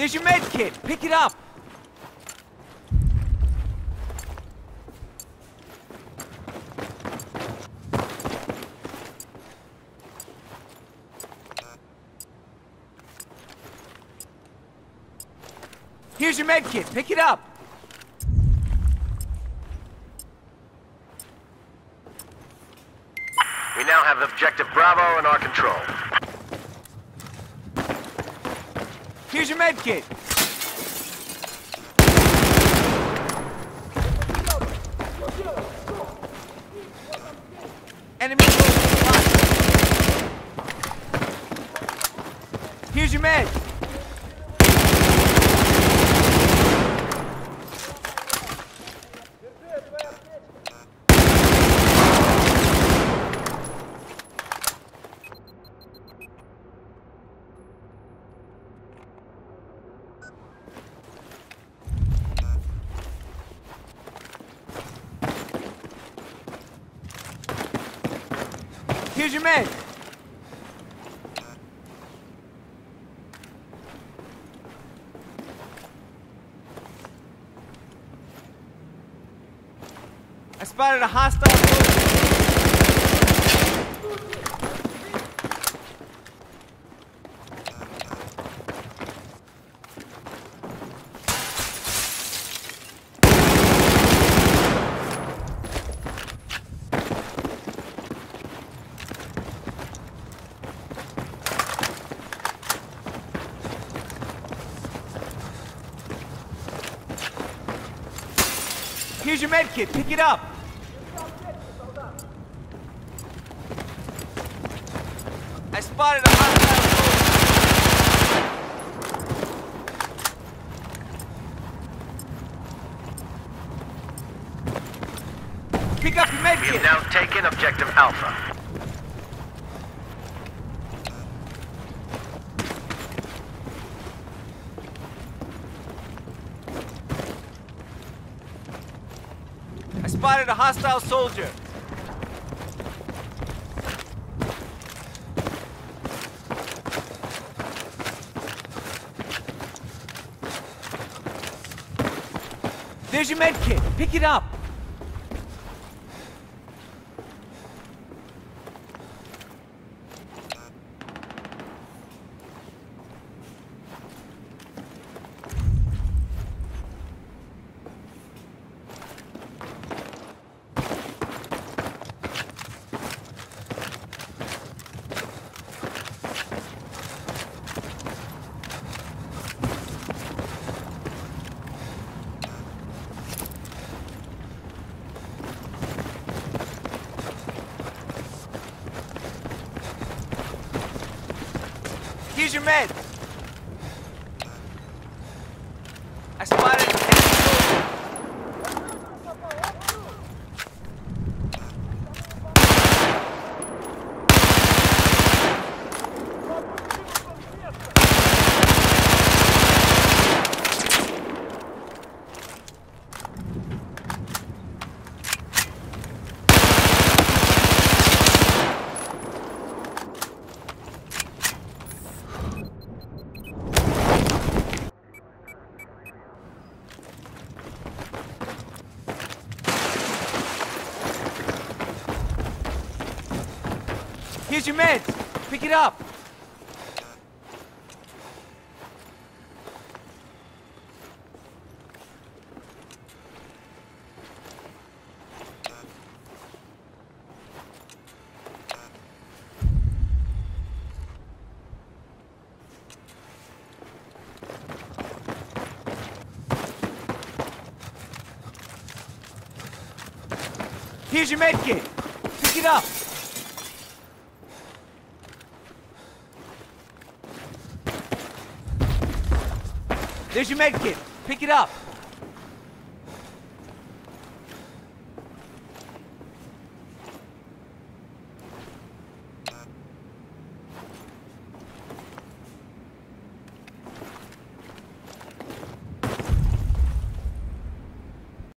There's your med kit. Pick it up. Here's your med kit. Pick it up. We now have objective Bravo in our control. Here's your med kit. Enemy close. Here's your med. Here's your med. I spotted a hostile soldier. Here's your med kit. Pick it up. I spotted a hostile soldier. Pick up your med kit. We have now taken objective Alpha. I spotted a hostile soldier. There's your med kit. Pick it up. Here's your med. I spotted an enemy soldier. Here's your meds. Pick it up. Here's your med kit. Pick it up. There's your med kit. Pick it up.